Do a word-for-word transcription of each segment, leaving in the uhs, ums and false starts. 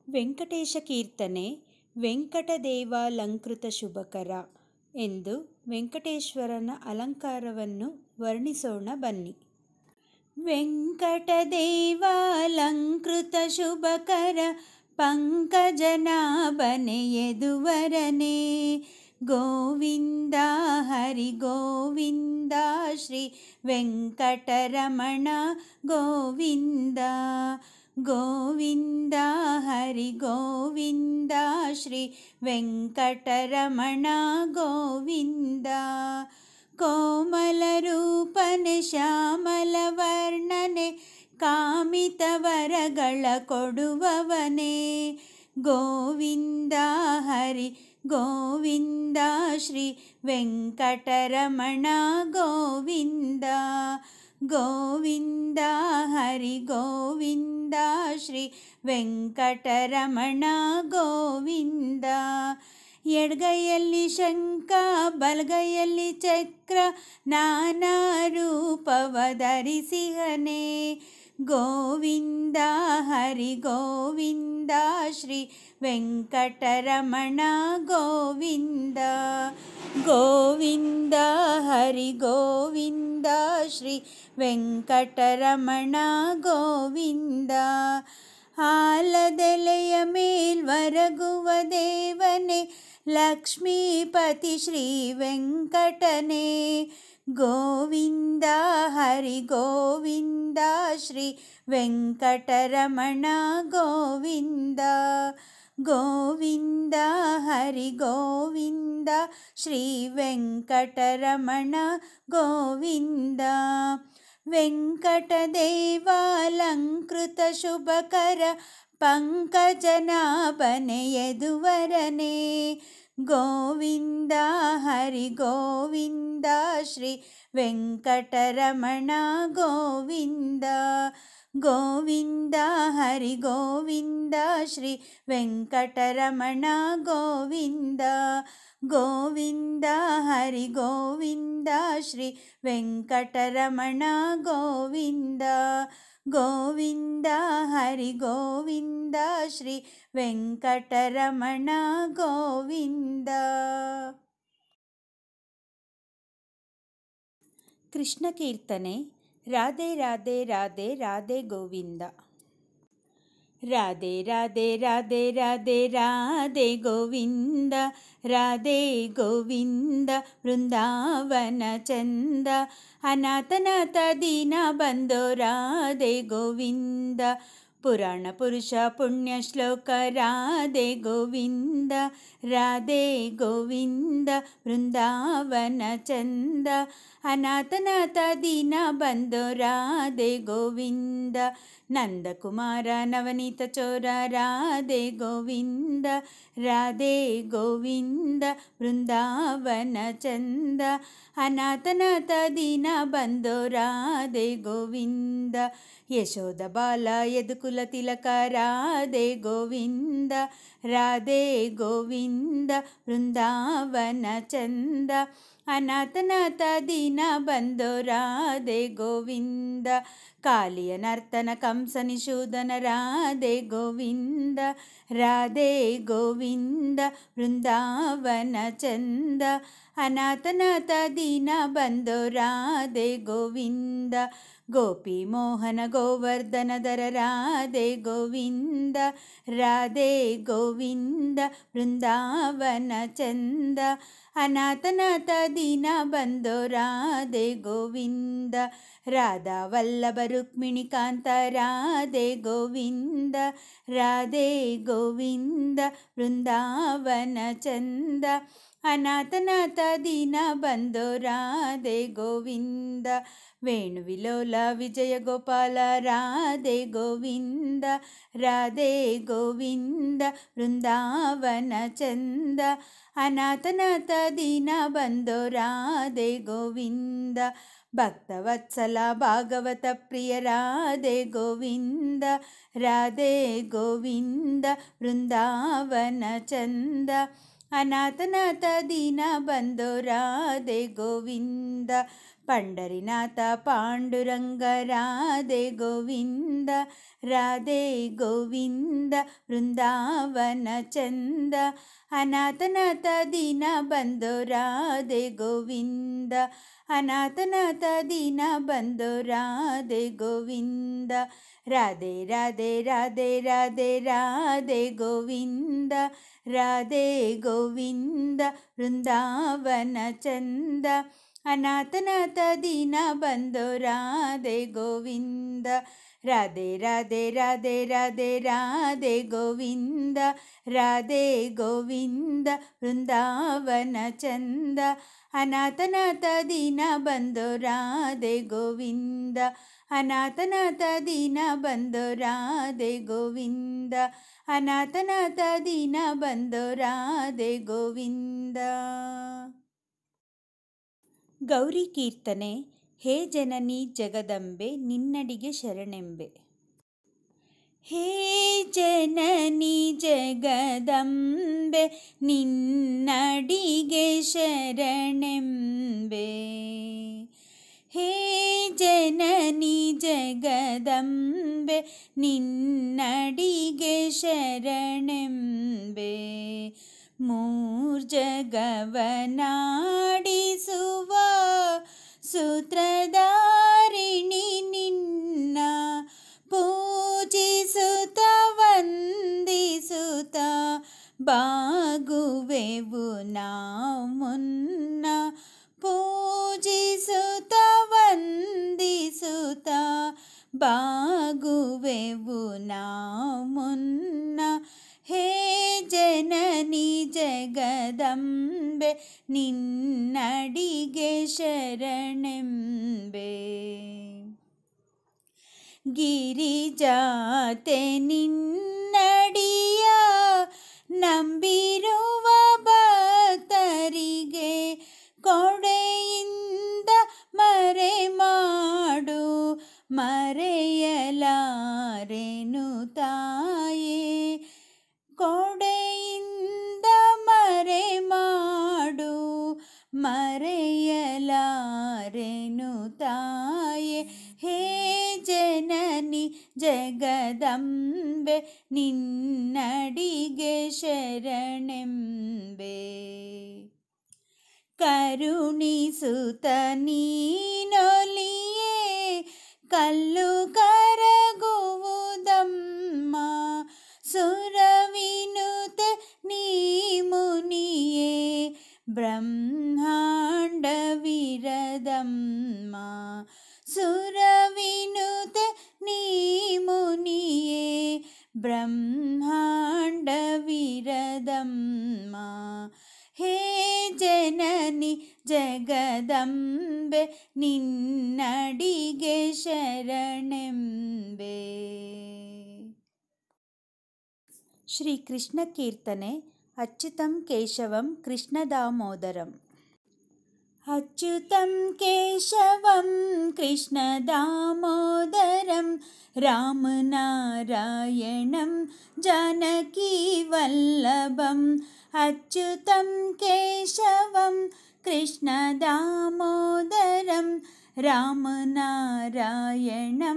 ವೆಂಕಟೇಶ ಕೀರ್ತನೆ ವೆಂಕಟದೇವಾಲಂಕೃತ ಶುಭಕರ ಎಂದು ವೆಂಕಟೇಶ್ವರನ ಅಲಂಕಾರವನ್ನು ವರ್ಣಿಸೋಣ ಬನ್ನಿ. ವೆಂಕಟದೇವಾಲಂಕೃತ ಶುಭಕರ ಪಂಕಜನಾಭನೆ ಯದುವರನೇ, ಗೋವಿಂದ ಹರಿ ಗೋವಿಂದ ಶ್ರೀ ವೆಂಕಟರಮಣ ಗೋವಿಂದ. ಗೋವಿಂದ ಹರಿ ಗೋವಿಂದ ಶ್ರೀ ವೆಂಕಟರಮಣ ಗೋವಿಂದ. ಕೋಮಲ ರೂಪನೆ ಶ್ಯಾಮಲ ವರ್ಣನೆ ಕಾಮಿತ ವರಗಳ ಕೊಡುವವನೇ, ಗೋವಿಂದ ಹರಿ ಗೋವಿಂದ ಶ್ರೀ ವೆಂಕಟರಮಣ ಗೋವಿಂದ. ಗೋವಿಂದ ಹರಿ ಗೋವಿಂದ ಶ್ರೀ ವೆಂಕಟರಮಣ ಗೋವಿಂದ. ಎಡಗೈಯಲ್ಲಿ ಶಂಖ ಬಲಗೈಯಲ್ಲಿ ಚಕ್ರ ನಾನಾ ರೂಪವ ಧರಿಸಿಹನೇ, ಗೋವಿಂದ ಹರಿ ಗೋವಿಂದ ಶ್ರೀ ವೆಂಕಟರಮಣ ಗೋವಿಂದ. ಗೋವಿಂದ ಹರಿ ಗೋವಿಂದ ಶ್ರೀ ವೆಂಕಟರಮಣ ಗೋವಿಂದ. ಆಲದೆಲೆಯ ಮೇಲ್ವರಗುವ ದೇವನೇ, ಲಕ್ಷ್ಮೀಪತಿ ಶ್ರೀ ವೆಂಕಟನೇ, ಗೋವಿಂದ ಹರಿ ಗೋವಿಂದ ಶ್ರೀ ವೆಂಕಟರಮಣ ಗೋವಿಂದ. ಗೋವಿಂದ ಹರಿ ಗೋವಿಂದ ಶ್ರೀ ವೆಂಕಟರಮಣ ಗೋವಿಂದ. ವೆಂಕಟದೇವಾಲಂಕೃತ ಶುಭಕರ ಪಂಕಜನಾಭನೆ ಯದುವರನೇ, ಗೋವಿಂದ ಹರಿ ಗೋವಿಂದ ಶ್ರೀ ವೆಂಕಟರಮಣ ಗೋವಿಂದ. ಗೋವಿಂದ ಹರಿ ಗೋವಿಂದ ಶ್ರೀ ವೆಂಕಟರಮಣ ಗೋವಿಂದ. ಗೋವಿಂದ ಹರಿ ಗೋವಿಂದ ಶ್ರೀ ವೆಂಕಟರಮಣ ಗೋವಿಂದ. ಗೋವಿಂದ ಹರಿ ಗೋವಿಂದ ಶ್ರೀ ವೆಂಕಟರಮಣ ಗೋವಿಂದ. ಕೃಷ್ಣ ಕೀರ್ತನೆ ರಾಧೆ ರಾಧೆ ರಾಧೆ ರಾಧೆ ಗೋವಿಂದ. ರಾಧೆ ರಾಧೆ ರಾಧೆ ರಾಧೆ ರಾಧೆ ಗೋವಿಂದ, ರಾಧೆ ಗೋವಿಂದ ವೃಂದಾವನ ಚಂದ. ಅನಾಥನಾಥ ದೀನ ಬಂದೋ ರಾಧೆ ಗೋವಿಂದ, ಪುರಾಣ ಪುರುಷ ಪುಣ್ಯ ಶ್ಲೋಕ ರಾಧೆ ಗೋವಿಂದ. ರಾಧೆ ಗೋವಿಂದ ವೃಂದಾವನ ಚಂದ, ಅನಾಥನಾಥ ದೀನ ಬಂದೋ ರಾಧೆ ಗೋವಿಂದ. ನಂದಕುಮಾರ ನವನೀತ ಚೋರ ರಾಧೆ ಗೋವಿಂದ. ರಾಧೆ ಗೋವಿಂದ ವೃಂದಾವನ ಚಂದ, ಅನಾಥನಾಥ ದೀನ ಬಂದೋ ರಾಧೆ ಗೋವಿಂದ. ಯಶೋದ ಬಾಲ ಯದುಕುಲ ತಿಲಕ ರಾಧೆ ಗೋವಿಂದ. ರಾಧೆ ಗೋವಿಂದ ವೃಂದಾವನ ಚಂದ, ಅನಾಥನಾಥ ದೀನ ಬಂದೋ ರಾಧೆ ಗೋವಿಂದ. ಕಾಲಿಯ ನರ್ತನ ಕಂಸ ನಿಷೂದನ ರಾಧೆ ಗೋವಿಂದ. ರಾಧೆ ಗೋವಿಂದ ವೃಂದಾವನ ಚಂದ, ಅನಾಥನಾಥ ದೀನ ಬಂದೋ ರಾಧೆ ಗೋವಿಂದ. ಗೋಪಿ ಮೋಹನ ಗೋವರ್ಧನಧರ ರಾಧೆ ಗೋವಿಂದ. ರಾಧೆ ಗೋವಿಂದ ವೃಂದಾವನ ಚಂದ, ಅನಾಥನಾಥ ದೀನ ಬಂದೋ ರಾಧೆ ಗೋವಿಂದ. ರಾಧಾ ವಲ್ಲಭ ರುಕ್ಮಿಣಿ ಕಾಂತ ರಾಧೆ ಗೋವಿಂದ. ರಾಧೆ ಗೋವಿಂದ ವೃಂದಾವನ ಚಂದ, ಅನಾಥನಾಥ ದೀನ ಬಂದೋ ರಾಧೆ ಗೋವಿಂದ. ವೇಣುವಿಲೋಲ ವಿಜಯ ಗೋಪಾಲ ರಾಧೆ ಗೋವಿಂದ. ರಾಧೆ ಗೋವಿಂದ ವೃಂದಾವನ ಚಂದ, ಅನಾಥನಾಥ ದೀನ ಬಂದೋ ರಾಧೆ ಗೋವಿಂದ. ಭಕ್ತವತ್ಸಲ ಭಾಗವತ ಪ್ರಿಯ ರಾಧೆ ಗೋವಿಂದ. ರಾಧೆ ಗೋವಿಂದ ವೃಂದಾವನ ಚಂದ, ಅನಾಥನಾಥ ದೀನ ಬಂದೋ ರಾಧೆ ಗೋವಿಂದ. पंडरीनाथ पांडुरंग राधे गोविंद राधे गोविंद वृंदावन चंद अनाथनाथ दीन बंधु राधे गोविंद अनाथनाथ दीन बंधु राधे गोविंद राधे राधे राधे राधे राधे गोविंद राधे गोविंद वृंदावन चंद अनाथनाथ दीन बंधु राधे गोविंद राधे राधे राधे राधे राधे गोविंद राधे गोविंद वृंदावन चंद अनाथनाथ दीन बंधु राधे गोविंद अनाथनाथ दीन बंधु राधे गोविंद अनाथनाथ दीन बंधु राधे गोविंद। ಗೌರಿ ಕೀರ್ತನೆ. ಹೇ ಜನನಿ ಜಗದಂಬೆ ನಿನ್ನಡಿಗೆ ಶರಣೆಂಬೆ. ಹೇ ಜನನಿ ಜಗದಂಬೆ ನಿನ್ನಡಿಗೆ ಶರಣೆಂಬೆ. ಹೇ ಜನನಿ ಜಗದಂಬೆ ನಿನ್ನಡಿಗೆ ಶರಣೆಂಬೆ. ಮೂರ್ಜಗವನಾಡಿಸುವ ಸೂತ್ರಧಾರಿಣಿ ನಿನ್ನ ಪೂಜಿಸುತ್ತ ವಂದಿಸುತ್ತ ಬಾಗುವೆವು ನಾವು ಮುನ್ನ. ಪೂಜಿಸುತ್ತ ವಂದಿಸುತ್ತ ಬಾಗುವೆವು ನಾವು ಮುನ್ನ. ಹೇ ಜನನಿ ಜಗದಂಬೆ ನಿನ್ನಡಿಗೆ ಶರಣೆಂಬೆ. ಗಿರಿಜಾತೆ ನಿನ್ನಡಿಯ ನಂಬಿರುವ ಭಕ್ತರಿಗೆ ಕೊಡೆಯಿಂದ ಮರೆ ಮಾಡು ಮರೆಯಲಾರೆನು ತಾಯೇ. ಕೊಡೆಯಿಂದ ಮರೆ ಮಾಡು ಮರೆಯಲಾರೆನು ತಾಯೇ. ಹೇ ಜನನಿ ಜಗದಂಬೆ ನಿನ್ನಡಿಗೆ ಶರಣೆಂಬೆ. ಕರುಣಿಸುತ್ತ ನೀನೊಲಿಯೇ ಕಲ್ಲು ಕರಗುವುದಮ್ಮ. ಸುರವಿನುತೆ ನೀ ಮುನಿಯೇ ಬ್ರಹ್ಮಾಂಡವಿರದಮ್ಮ. ಸುರವಿನುತೆ ನೀ ಮುನಿಯೇ ಬ್ರಹ್ಮಾಂಡವಿರದಮ್ಮ. ಹೇ ಜನನಿ ಜಗದಂಬೆ ನಿನ್ನಡಿಗೆ ಶರಣೆಂಬೆ. ಶ್ರೀ ಕೃಷ್ಣ ಕೀರ್ತನೆ. ಅಚ್ಯುತಂ ಕೇಶವಂ ಕೃಷ್ಣದಾಮೋದರಂ. ಅಚ್ಯುತಂ ಕೇಶವಂ ಕೃಷ್ಣದಾಮೋದರಂ ರಾಮನಾರಾಯಣಂ ಜಾನಕೀವಲ್ಲಭಂ. ಅಚ್ಯುತಂ ಕೇಶವಂ ಕೃಷ್ಣದಾಮೋದರಂ ರಾಮನಾರಾಯಣಂ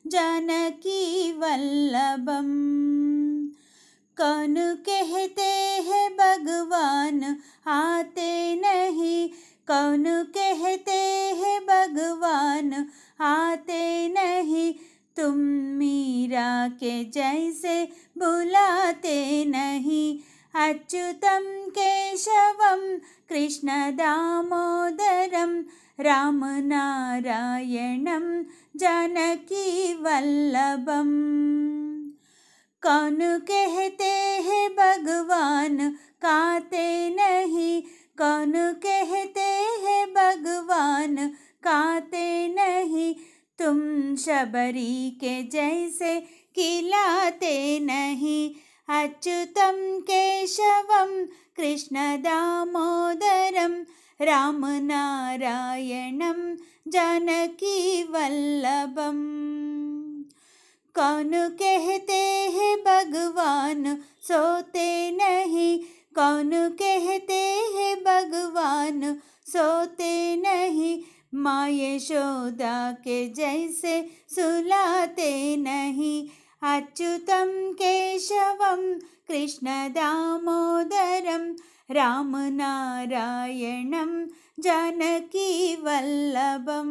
जानकीवल्लभम्। कौन कहते हैं भगवान आते नहीं, कौन कहते हैं भगवान आते नहीं, तुम मीरा के जैसे बुलाते नहीं। अच्युतं केशवं कृष्ण दामोदरं राम नारायणं जानकी वल्लभम्। कौन कहते हैं भगवान काते नहीं, कौन कहते हैं भगवान काते नहीं, तुम शबरी के जैसे खिलाते नहीं। अच्युतं केशवं कृष्ण दामोदरं राम नारायणं जानकी वल्लभम्। कौन कहते हैं भगवान सोते नहीं, कौन कहते हैं भगवान सोते नहीं, माँ यशोदा के जैसे सुलाते नहीं। अच्युतं केशवं कृष्ण दामोदरं राम नारायणं जानकी वल्लभम।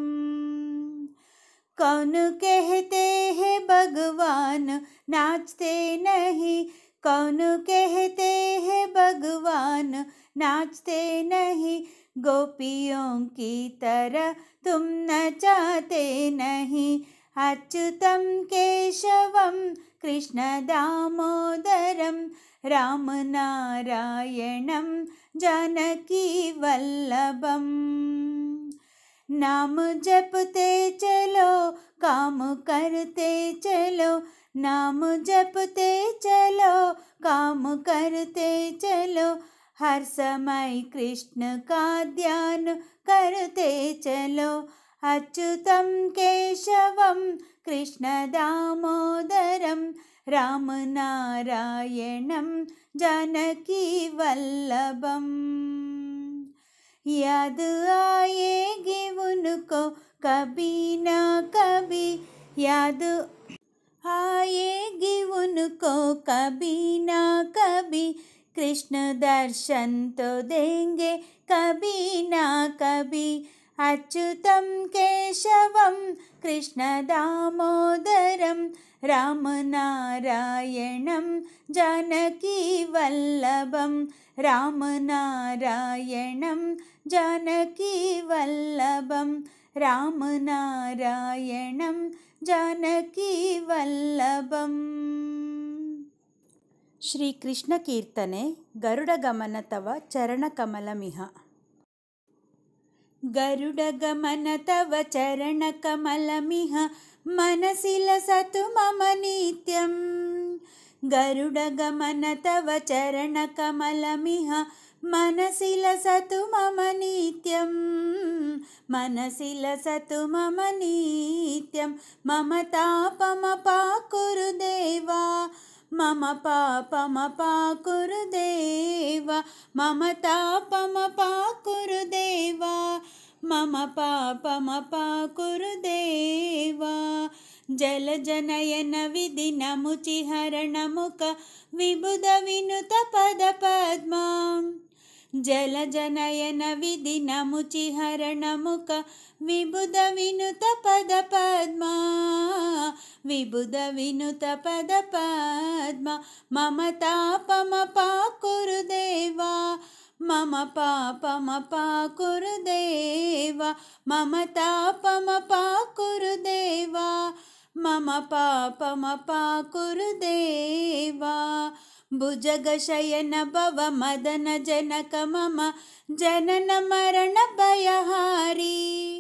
कौन कहते हैं भगवान नाचते नहीं, कौन कहते हैं भगवान नाचते नहीं। गोपियों की तरह तुम नचाते नहीं। अच्युतं केशवं कृष्ण दामोदरं राम नारायणं जानकी वल्लभम। नाम जपते चलो काम करते चलो, नाम जपते चलो काम करते चलो। हर समय कृष्ण का ध्यान करते चलो। अच्युतं केशवं कृष्ण दामोदरं राम नारायणं जानकी वल्लभम। याद आएगी उनको कभी ना कभी, याद आएगी उनको कभी ना कभी। कृष्ण दर्शन तो देंगे कभी ना कभी। अच्युतं केशवं कृष्ण दामोदरं राम नारायणं जानकी वल्लभम, राम नारायणं जानकी वल्लभम, राम नारायणं जानकी वल्लभम। ಶ್ರೀ ಕೃಷ್ಣ ಕೀರ್ತನೆ ಗರುಡ ಗಮನ ತವ ಚರಣ ಕಮಲಮಿಹ. ಗರುಡ ಗಮನ ತವ ಚರಣ ಕಮಲಮಿಹ ಮನಸಿಲಸತು ಮಮ ನಿತ್ಯಂ. ಗರುಡ ಗಮನ ತವ ಚರಣ ಕಮಲಮಿಹ ಮನಸಿಲಸತು ಮಮ ನಿತ್ಯಂ. ಮನಸಿಲಸತು ಮಮ ನಿತ್ಯಂ. ಮಮ ತಾಪಮಪಾಕುರು ದೇವಾ, मम पापमपाकुरु देवा, मम तापमपाकुरु देवा, मम पापमपाकुरु देवा. जलजनयन विधिन मुचिहरण मुख विबुध विनुत पद पद्मा. जलजनयन विधिन मुचिहरण मुख विबुध विनुत पद पद्मा, विबुध विनुत पद पद्मा. मम तापमपाकुरु देवा, मम पापमपाकुरु देवा, मम तापमपाकुरु देवा, मम पापमपाकुरु देवा. भुजगशयन भव मदन जनक मम जनन मरण भयहारी.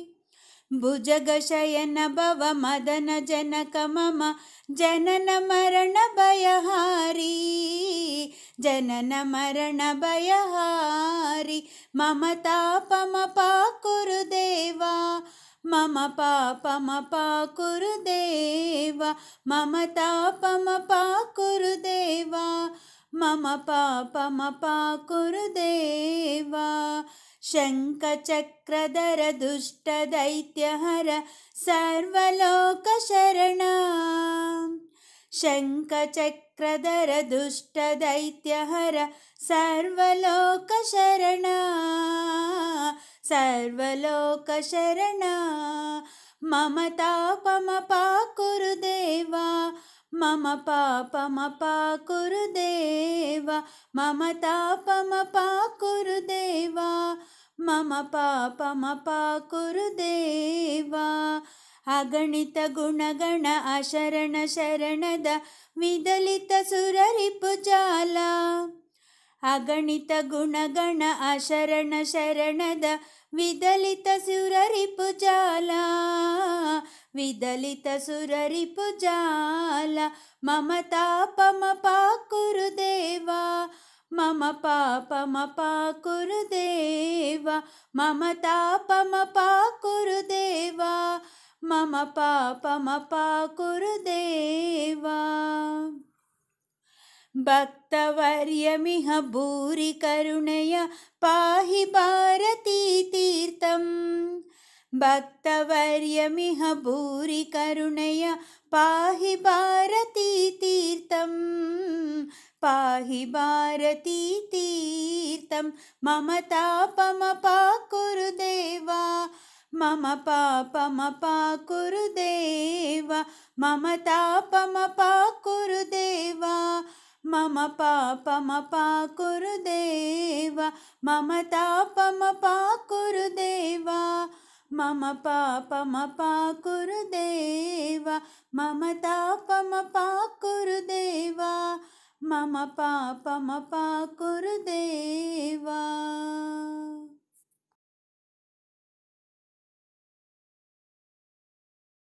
भुजगशयन भव मदन जनक मम जनन मरण भयहारी, जनन मरण भयहारी. मम तापमपाकुरु देवा, मम पापमपाकुरु देवा, मम तापमपाकुरु देवा, मम पापमपाकुरु देवा. शङ्खचक्रधर दुष्टदैत्यहर सर्वलोकशरण. शङ्खचक्रधर दुष्टदैत्यहर सर्वलोकशरण, सर्वलोकशरण. मम तापमपाकुरु देवा, मम पापमपाकुरु देवा, मम तापमपाकुरु देवा, मम पापमपाकुरु देवा. अगणित गुणगण अशरण शरणद विदलित सुररिपुजाಲ. अगणित गुणगण अशरण शरणद विदलित सुररिपुजाಲ, विदलित सुररिपुजाल. मम तापमपाकुरु देवा, मम पापमपाकुरु देवा, मम तापमपाकुरु देवा, मम पापमपाकुरु देवा. भक्तवर्यमिह भूरि करुणया पाहि भारती तीर्थं. भक्तवर्यमिह भूरि करुणया पाहि भारती तीर्थं पाहि भारती तीर्थं मम तापमपाकुरु देवा मम पापमपाकुरु देवा मम तापमपाकुरु देवा मम पापमपाकुरु देवा मम तापमपाकुरु देवा मम पापमपाकुरु देवा मम तापमपाकुरु देवा मम पापमपाकुरु देवा।